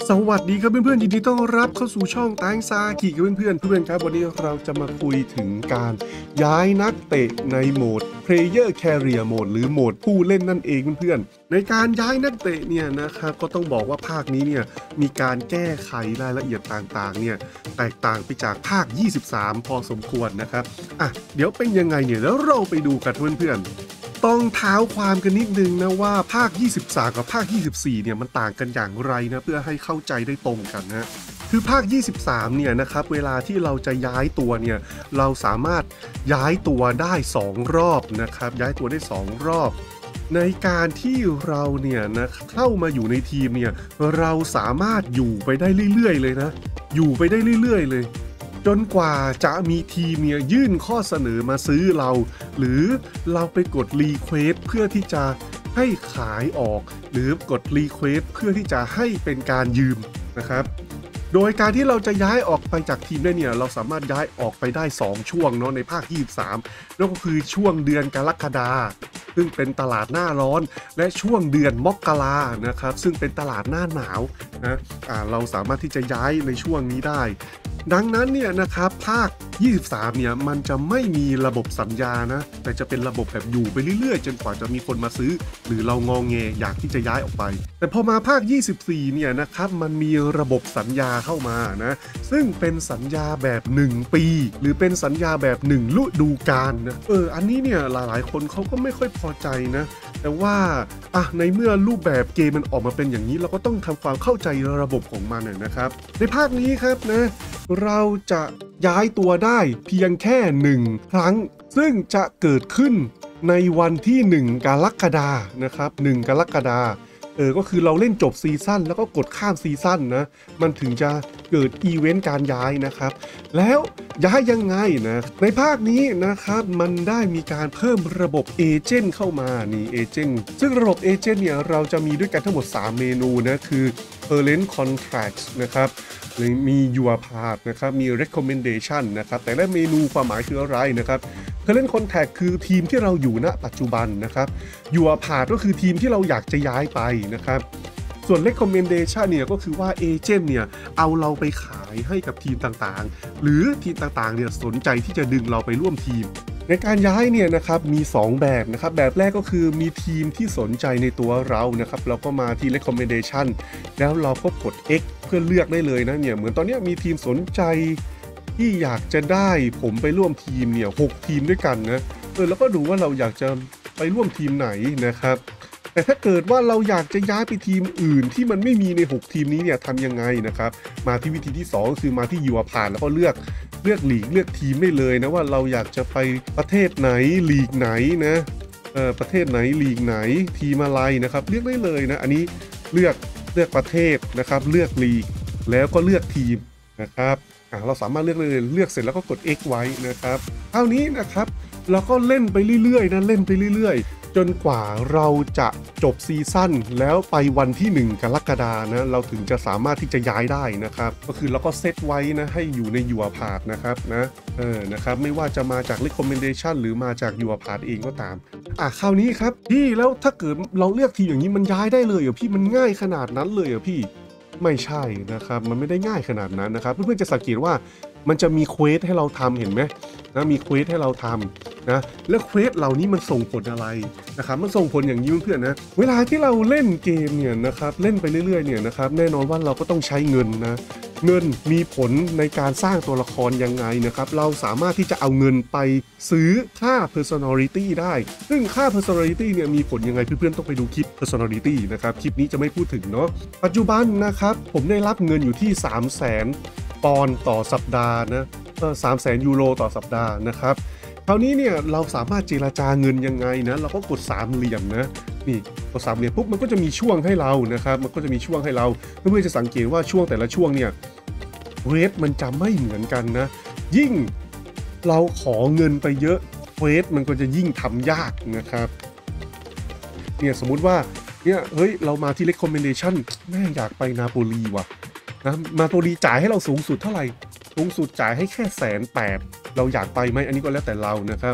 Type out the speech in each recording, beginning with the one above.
สวัสดีครับเพื่อนๆยินดีต้อนรับเข้าสู่ช่องแตงซากิกับเพื่อนๆครับวันนี้เราจะมาคุยถึงการย้ายนักเตะในโหมด Player Carrier Mode หรือโหมดผู้เล่นนั่นเองเพื่อนๆในการย้ายนักเตะเนี่ยนะครับก็ต้องบอกว่าภาคนี้เนี่ยมีการแก้ไขรายละเอียดต่างๆเนี่ยแตกต่างไปจากภาค 23 พอสมควรนะครับเดี๋ยวเป็นยังไงเนี่ยแล้วเราไปดูกันเพื่อนๆต้องเท้าความกันนิดนึงนะว่าภาค 23 กับภาค 24 เนี่ยมันต่างกันอย่างไรนะเพื่อให้เข้าใจได้ตรงกันนะคือภาค 23 เนี่ยนะครับเวลาที่เราจะย้ายตัวเนี่ยเราสามารถย้ายตัวได้2รอบนะครับย้ายตัวได้2รอบในการที่เราเนี่ยนะเข้ามาอยู่ในทีมเนี่ยเราสามารถอยู่ไปได้เรื่อยๆเลยนะอยู่ไปได้เรื่อยๆเลยจนกว่าจะมีทีมเนี่ยยื่นข้อเสนอมาซื้อเราหรือเราไปกดรีเควสเพื่อที่จะให้ขายออกหรือกดรีเควสเพื่อที่จะให้เป็นการยืมนะครับโดยการที่เราจะย้ายออกไปจากทีมได้เนี่ยเราสามารถย้ายออกไปได้2ช่วงเนาะในภาค 23นั่นก็คือช่วงเดือนกรกฎาคมซึ่งเป็นตลาดหน้าร้อนและช่วงเดือนมกรานะครับซึ่งเป็นตลาดหน้าหนาวนะเราสามารถที่จะย้ายในช่วงนี้ได้ดังนั้นเนี่ยนะครับภาค 23 เนี่ยมันจะไม่มีระบบสัญญานะแต่จะเป็นระบบแบบอยู่ไปเรื่อยๆจนกว่าจะมีคนมาซื้อหรือเรางองแงอยากที่จะย้ายออกไปแต่พอมาภาค 24 เนี่ยนะครับมันมีระบบสัญญาเข้ามานะซึ่งเป็นสัญญาแบบ1ปีหรือเป็นสัญญาแบบ1ฤดูกาลนะอันนี้เนี่ยหลายๆคนเขาก็ไม่ค่อยพอใจนะแต่ว่าในเมื่อรูปแบบเกมมันออกมาเป็นอย่างนี้เราก็ต้องทำความเข้าใจระบบของมันนะครับในภาคนี้ครับนะเราจะย้ายตัวได้เพียงแค่1ครั้งซึ่งจะเกิดขึ้นในวันที่1กรกฎาคมนะครับ1กรกฎาคมก็คือเราเล่นจบซีซั่นแล้วก็กดข้ามซีซั่นนะมันถึงจะเกิดอีเวนต์การย้ายนะครับแล้วย้ายยังไงนะในภาคนี้นะครับมันได้มีการเพิ่มระบบเอเจนต์เข้ามานี่เอเจนต์ซึ่งระบบเอเจนต์เนี่ยเราจะมีด้วยกันทั้งหมด3เมนูนะคือ Current Contracts นะครับมี Your Part นะครับมี Recommendation นะครับแต่ละเมนูความหมายคืออะไรนะครับ Current Contact คือทีมที่เราอยู่ณปัจจุบันนะครับ Your Part ก็คือทีมที่เราอยากจะย้ายไปนะครับส่วน Recommendation เนี่ยก็คือว่าเอเจนต์เนี่ยเอาเราไปขายให้กับทีมต่างๆหรือทีมต่างๆเนี่ยสนใจที่จะดึงเราไปร่วมทีมในการย้ายเนี่ยนะครับมี2แบบนะครับแบบแรกก็คือมีทีมที่สนใจในตัวเรานะครับเราก็มาที่ recommendation แล้วเราก็กด X เพื่อเลือกได้เลยนะเนี่ยเหมือนตอนนี้มีทีมสนใจที่อยากจะได้ผมไปร่วมทีมเนี่ย6ทีมด้วยกันนะแล้วก็ดูว่าเราอยากจะไปร่วมทีมไหนนะครับแต่ถ้าเกิดว่าเราอยากจะย้ายไปทีมอื่นที่มันไม่มีใน6ทีมนี้เนี่ยทำยังไงนะครับมาที่วิธีที่2คือมาที่ยูผ่านแล้วก็เลือกลีกเลือกทีมได้เลยนะว่าเราอยากจะไปประเทศไหนลีกไหนนะประเทศไหนลีกไหนทีมอะไรนะครับเลือกได้เลยนะอันนี้เลือกประเทศนะครับเลือกลีกแล้วก็เลือกทีมนะครับเราสามารถเลือกเลยเลือกเสร็จแล้วก็กด X ไว้นะครับเท่านี้นะครับเราก็เล่นไปเรื่อยๆนะเล่นไปเรื่อยๆจนกว่าเราจะจบซีซั่นแล้วไปวันที่1กรกฎาคมนะเราถึงจะสามารถที่จะย้ายได้นะครับก็คือเราก็เซตไว้นะให้อยู่ในYour Partนะครับนะครับไม่ว่าจะมาจาก Recommendation หรือมาจากYour Partเองก็ตามคราวนี้ครับพี่แล้วถ้าเกิดเราเลือกทีมอย่างนี้มันย้ายได้เลยเหรอพี่มันง่ายขนาดนั้นเลยเหรอพี่ไม่ใช่นะครับมันไม่ได้ง่ายขนาดนั้นนะครับเพื่อนๆจะสังเกตว่ามันจะมีเควสให้เราทำเห็นไหมนะมีเควสให้เราทำนะแล้วเควสเหล่านี้มันส่งผลอะไรนะครับมันส่งผลอย่างนี้เพื่อนๆนะเวลาที่เราเล่นเกมเนี่ยนะครับเล่นไปเรื่อยๆเนี่ยนะครับแน่นอนว่าเราก็ต้องใช้เงินนะเงินมีผลในการสร้างตัวละครยังไงนะครับเราสามารถที่จะเอาเงินไปซื้อค่า personality ได้ซึ่งค่า personality เนี่ยมีผลยังไงเพื่อนๆต้องไปดูคลิป personality นะครับคลิปนี้จะไม่พูดถึงเนาะปัจจุบันนะครับผมได้รับเงินอยู่ที่ 300,000 ปอนด์ต่อสัปดาห์นะ300,000 ยูโรต่อสัปดาห์นะครับคราวนี้เนี่ยเราสามารถเจรจาเงินยังไงนะเราก็กด3เหลี่ยมนะนี่กด3เหลี่ยมปุ๊บมันก็จะมีช่วงให้เรานะครับมันก็จะมีช่วงให้เราเพื่อนๆจะสังเกตว่าช่วงแต่ละช่วงเนี่ยเรทมันจะไม่เหมือนกันนะยิ่งเราขอเงินไปเยอะเรทมันก็จะยิ่งทำยากนะครับเนี่ยสมมุติว่าเนี่ยเฮ้ยเรามาที่ recommendation แม่อยากไปนาโปลีว่ะนะนาโปลีจ่ายให้เราสูงสุดเท่าไหร่สูงสุดจ่ายให้แค่180,000เราอยากไปไหมอันนี้ก็แล้วแต่เรานะครับ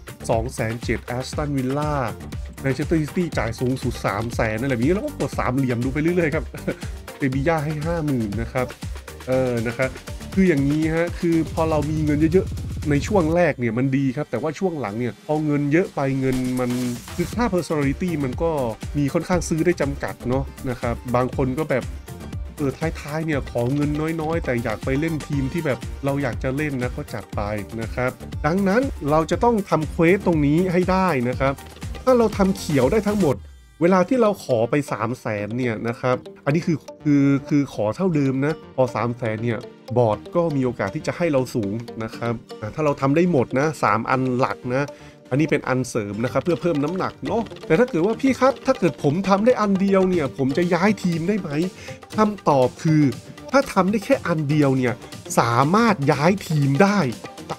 270,000แอสตันวิลล่าแมนเชสเตอร์ซิตี้จ่ายสูงสุด300,000นั่นแหละนี้เราก็กด3เหลี่ยมดูไปเรื่อยๆครับ เบิย่าให้ 50,000 นะครับนะครับคืออย่างนี้ฮะคือพอเรามีเงินเยอะๆในช่วงแรกเนี่ยมันดีครับแต่ว่าช่วงหลังเนี่ยพอเงินเยอะไปเงินมันคือค่า personality มันก็มีค่อนข้างซื้อได้จำกัดเนาะนะครับบางคนก็แบบท้ายๆเนี่ยขอเงินน้อยๆแต่อยากไปเล่นทีมที่แบบเราอยากจะเล่นนะก็จัดไปนะครับดังนั้นเราจะต้องทำเควสตรงนี้ให้ได้นะครับถ้าเราทำเขียวได้ทั้งหมดเวลาที่เราขอไป 300,000 เนี่ยนะครับอันนี้คือขอเท่าเดิมนะพอ 300,000 เนี่ยบอร์ดก็มีโอกาสที่จะให้เราสูงนะครับถ้าเราทำได้หมดนะ3อันหลักนะอันนี้เป็นอันเสริมนะครับเพื่อเพิ่มน้ำหนักเนาะแต่ถ้าเกิดว่าพี่ครับถ้าเกิดผมทำได้อันเดียวเนี่ยผมจะย้ายทีมได้ไหมคำตอบคือถ้าทำได้แค่อันเดียวเนี่ยสามารถย้ายทีมได้แต่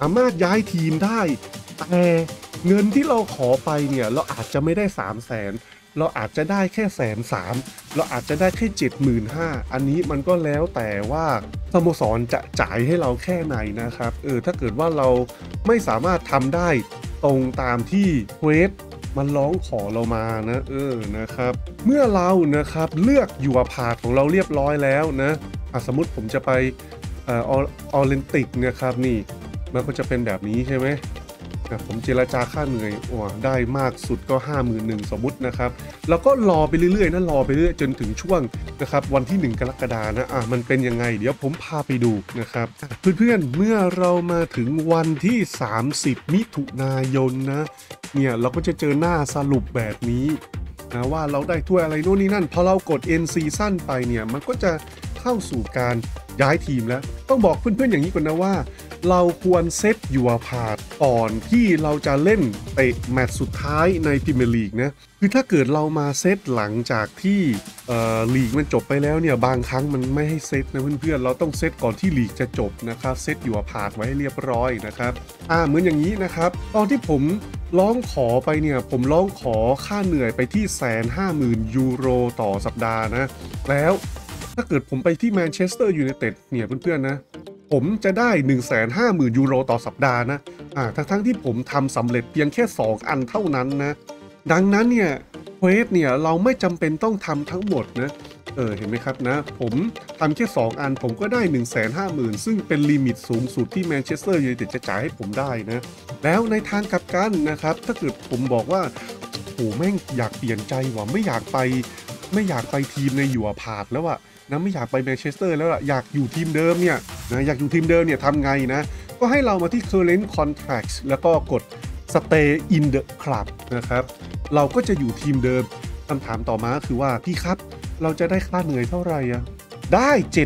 เงินที่เราขอไปเนี่ยเราอาจจะไม่ได้ 300,000 เราอาจจะได้แค่130,000เราอาจจะได้แค่ 75,000 อันนี้มันก็แล้วแต่ว่าสโมสรจะจ่ายให้เราแค่ไหนนะครับถ้าเกิดว่าเราไม่สามารถทำได้ตรงตามที่เควสมันร้องขอเรามานะนะครับเมื่อเรานะครับเลือกยูอาพาธของเราเรียบร้อยแล้วนะสมมุติผมจะไปออเรนติกนะครับนี่มันก็จะเป็นแบบนี้ใช่ไหมผมเจรจาค่าเหนื่อยได้มากสุดก็ 51,000 สมมุตินะครับแล้วก็รอไปเรื่อยๆนะรอไปเรื่อยจนถึงช่วงนะครับวันที่1 กรกฎาคมนะมันเป็นยังไงเดี๋ยวผมพาไปดูนะครับเพื่อนๆเมื่อเรามาถึงวันที่30 มิถุนายนนะเนี่ยเราก็จะเจอหน้าสรุปแบบนี้นะว่าเราได้ถ้วยอะไรโน่นนี่นั่นพอเรากด End Season ไปเนี่ยมันก็จะเข้าสู่การย้ายทีมแล้วต้องบอกเพื่อนๆอย่างนี้ก่อนนะว่าเราควรเซตยูอาพาธก่อนที่เราจะเล่นเตะแมตช์สุดท้ายในพรีเมียร์ลีกนะคือถ้าเกิดเรามาเซตหลังจากที่ลีกมันจบไปแล้วเนี่ยบางครั้งมันไม่ให้เซตนะเพื่อนๆเราต้องเซตก่อนที่ลีกจะจบนะครับเซตยูอาพาธไว้ให้เรียบร้อยนะครับเหมือนอย่างนี้นะครับตอนที่ผมร้องขอไปเนี่ยผมร้องขอค่าเหนื่อยไปที่150,000 ยูโรต่อสัปดาห์นะแล้วถ้าเกิดผมไปที่แมนเชสเตอร์ยูไนเต็ดเนี่ยเพื่อนๆนะผมจะได้ 150,000 ยูโรต่อสัปดาห์นะทั้งที่ผมทำสำเร็จเพียงแค่2อันเท่านั้นนะดังนั้นเนี่ยเควสเนี่ยเราไม่จำเป็นต้องทำทั้งหมดนะเห็นไหมครับนะผมทำแค่2อันผมก็ได้ 150,000 ซึ่งเป็นลิมิตสูงสุดที่แมนเชสเตอร์ยูไนเต็ดจะจ่ายให้ผมได้นะแล้วในทางกลับกันนะครับถ้าเกิดผมบอกว่าแม่งอยากเปลี่ยนใจว่ะไม่อยากไปทีมในยูอาพาธแล้วอะนะไม่อยากไปแมนเชสเตอร์แล้วล่ะอยากอยู่ทีมเดิมเนี่ยนะอยากอยู่ทีมเดิมเนี่ยทำไงนะก็ให้เรามาที่ current contract แล้วก็กด stay in the club นะครับเราก็จะอยู่ทีมเดิมคำถามต่อมาคือว่าพี่ครับเราจะได้ค่าเหนื่อยเท่าไหร่อะได้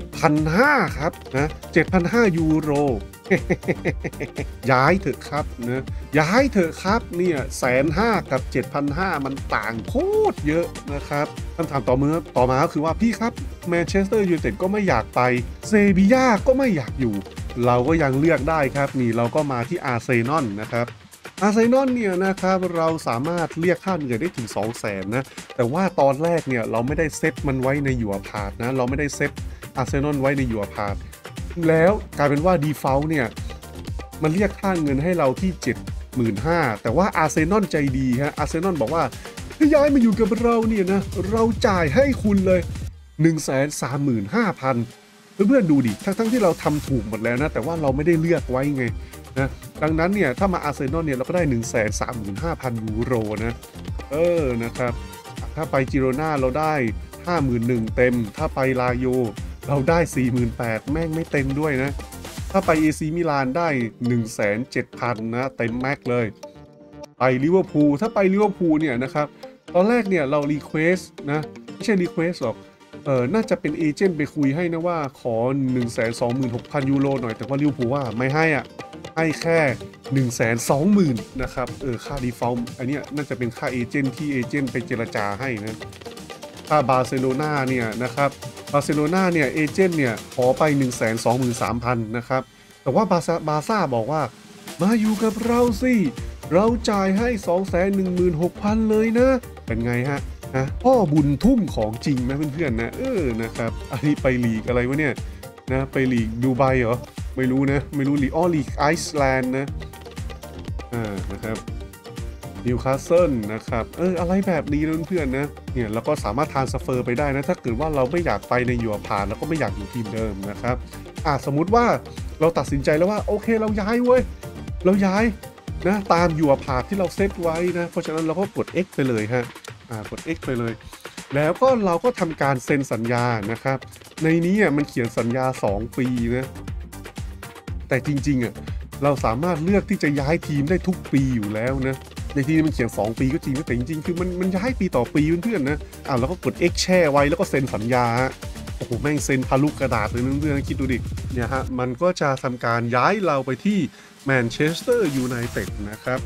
7,500 ครับนะ 7,500 ยูโร ย้ายเถอะครับนะย้ายเถอะครับเนี่ย150,000 กับ 7,500 มันต่างโคตรเยอะนะครับคำถามต่อมาก็คือว่าพี่ครับแมนเชสเตอร์ยูไนเต็ดก็ไม่อยากไปเซบีย่าก็ไม่อยากอยู่เราก็ยังเลือกได้ครับนี่เราก็มาที่อาร์เซนอลนะครับอาร์เซนอลเนี่ยนะครับเราสามารถเรียกค่าเหนื่อยได้ถึง 200,000 นะแต่ว่าตอนแรกเนี่ยเราไม่ได้เซตมันไว้ในยูอาพาธนะเราไม่ได้เซตอาร์เซนอลไว้ในยูอาพาธแล้วกลายเป็นว่า default เนี่ยมันเรียกค่าเงินให้เราที่ 75,000 แต่ว่าอาร์เซนอลใจดีฮะอาร์เซนอลบอกว่าถ้าย้ายมาอยู่กับเราเนี่ยนะเราจ่ายให้คุณเลย 135,000 เพื่อนๆดูดิทั้งที่เราทำถูกหมดแล้วนะแต่ว่าเราไม่ได้เลือกไว้ไงนะดังนั้นเนี่ยถ้ามาอาร์เซนอลเนี่ยเราก็ได้ 135,000 ยูโรนะนะครับถ้าไปจิโรนาเราได้ 51,000 เต็มถ้าไปลาโยเราได้ 48,000 แม่งไม่เต็มด้วยนะถ้าไป AC มิลานได้ 107,000 นะเต็มแม็กเลยไปลิเวอร์พูลถ้าไปลิเวอร์พูลเนี่ยนะครับตอนแรกเนี่ยเรารีเควสนะไม่ใช่รีเควสหรอกน่าจะเป็นเอเจนต์ไปคุยให้นะว่าขอ 126,000 ยูโรหน่อยแต่ว่าลิเวอร์พูลว่าไม่ให้ให้แค่ 120,000 นะครับค่า default อันนี้น่าจะเป็นค่าเอเจนต์ที่เอเจนต์ไปเจรจาให้นะถ้าบาร์เซโลนาเนี่ยนะครับบาร์เซโลนาเนี่ยเอเจนต์เนี่ยขอไป 123,000 นะครับแต่ว่าบาซ่าบอกว่ามาอยู่กับเราสิเราจ่ายให้ 216,000 เลยนะเป็นไงฮะพ่อบุญทุ่มของจริงนะเพื่อนๆนะนะครับอันนี้ไปลีกอะไรวะเนี่ยนะไปลีกดูไบเหรอไม่รู้นะไม่รู้ลีกลีกไอซ์แลนด์นะครับนิวคาสเซิลนะครับอะไรแบบนี้นะเพื่อนๆนะเนี่ยเราก็สามารถทรานสเฟอร์ไปได้นะถ้าเกิดว่าเราไม่อยากไปในยูโรพาแล้วก็ไม่อยากอยู่ทีมเดิมนะครับสมมุติว่าเราตัดสินใจแล้วว่าโอเคเราย้ายเว้ยเราย้ายนะตามยูโรพาที่เราเซตไว้นะเพราะฉะนั้นเราก็กด X ไปเลยฮะกด X ไปเลยแล้วก็เราก็ทำการเซ็นสัญญานะครับในนี้มันเขียนสัญญา2 ปีนะแต่จริงๆเราสามารถเลือกที่จะย้ายทีมได้ทุกปีอยู่แล้วนะในที่นี้มันเขียน2 ปีก็จริงแต่จริงๆคือมันย้ายปีต่อปีเพื่อนๆนะเราก็กด X แช่ไว้แล้วก็เซ็นสัญญาโอ้โหแม่งเซ็นทะลุกระดาษเลยเพื่อนๆคิดดูดิเนี่ยฮะมันก็จะทำการย้ายเราไปที่แมนเชสเตอร์ยูไนเต็ดนะครับ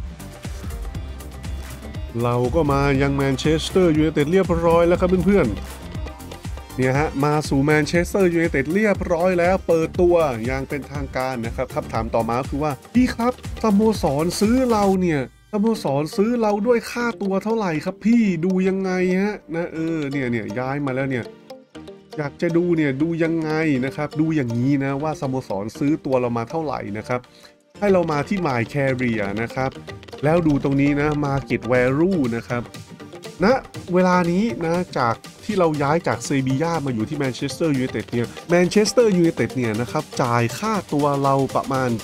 เราก็มายังแมนเชสเตอร์ยูไนเต็ดเรียบร้อยแล้วครับเพื่อนๆเนี่ยฮะมาสู่แมนเชสเตอร์ยูไนเต็ดเรียบร้อยแล้วเปิดตัวอย่างเป็นทางการนะครับคำถามต่อมาคือว่าพี่ครับสโมสรซื้อเราเนี่ยสโมสรซื้อเราด้วยค่าตัวเท่าไหร่ครับพี่ดูยังไงฮะนะเนี่ยย้ายมาแล้วเนี่ยอยากจะดูเนี่ยดูยังไงนะครับดูอย่างนี้นะว่าสโมสรซื้อตัวเรามาเท่าไหร่นะครับให้เรามาที่ My Career นะครับแล้วดูตรงนี้นะ Market Value นะครับณเวลานี้นะจากที่เราย้ายจากเซบีย่ามาอยู่ที่แมนเชสเตอร์ยูไนเต็ดเนี่ยแมนเชสเตอร์ยูไนเต็ดเนี่ยนะครับจ่ายค่าตัวเราประมาณ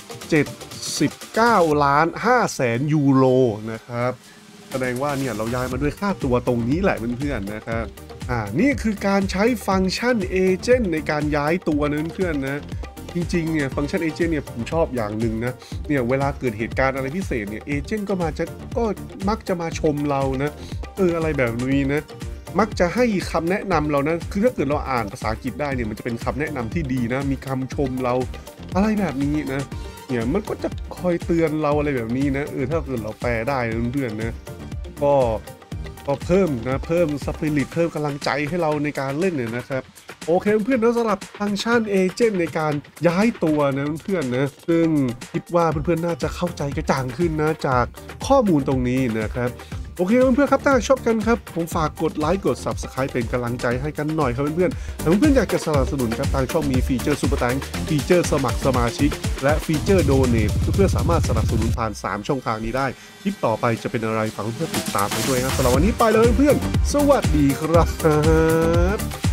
79.5 แสนยูโรนะครับแสดงว่าเนี่ยเราย้ายมาด้วยค่าตัวตรงนี้แหละเพื่อนๆนะครับนี่คือการใช้ฟังก์ชันเอเจนต์ในการย้ายตัวนะเพื่อนๆนะจริงๆเนี่ยฟังก์ชันเอเจนต์เนี่ยผมชอบอย่างหนึ่งนะเนี่ยเวลาเกิดเหตุการณ์อะไรพิเศษเนี่ยเอเจนต์ก็มักจะมาชมเรานะอะไรแบบนี้นะมักจะให้คำแนะนำเรานะคือถ้าเกิดเราอ่านภาษาอังกฤษได้เนี่ยมันจะเป็นคำแนะนำที่ดีนะมีคำชมเราอะไรแบบนี้นะเนี่ยมันก็จะคอยเตือนเราอะไรแบบนี้นะถ้าเกิดเราแปลได้เพื่อนๆนะก็เพิ่มสปิริตเพิ่มกำลังใจให้เราในการเล่นเนี่ยนะครับโอเคเพื่อนๆนะสำหรับฟังก์ชันเอเจนต์ในการย้ายตัวนะเพื่อนๆนะซึ่งคิดว่าเพื่อนๆน่าจะเข้าใจกระจ่างขึ้นนะจากข้อมูลตรงนี้นะครับโอเคเพื่อนๆครับถ้าชอบกันครับผมฝากกดไลค์กด Subscribe เป็นกำลังใจให้กันหน่อยครับเพื่อนๆถ้าเพื่อนๆอยากจะสนับสนุนครับทางช่องมีฟีเจอร์ซุปเปอร์แตงฟีเจอร์สมัครสมาชิกและฟีเจอร์โดเนทเพื่อนๆสามารถสนับสนุนผ่าน3 ช่องทางนี้ได้คลิปต่อไปจะเป็นอะไรฝากเพื่อนๆติดตามไปด้วยนะสำหรับวันนี้ไปเลยเพื่อนๆสวัสดีครับ